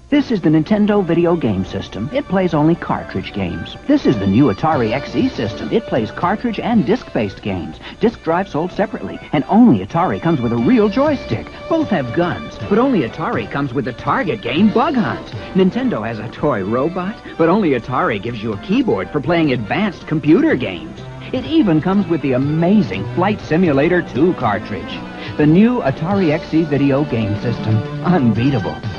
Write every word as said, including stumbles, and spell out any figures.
This is the Nintendo video game system. It plays only cartridge games. This is the new Atari X E system. It plays cartridge and disc-based games. Disc drive sold separately, and only Atari comes with a real joystick. Both have guns, but only Atari comes with the target game Bug Hunt. Nintendo has a toy robot, but only Atari gives you a keyboard for playing advanced computer games. It even comes with the amazing Flight Simulator two cartridge. The new Atari X E video game system. Unbeatable.